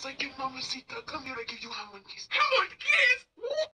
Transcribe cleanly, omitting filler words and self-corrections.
like your mamacita. Come here, I give you Hamon kiss. Hamon kiss?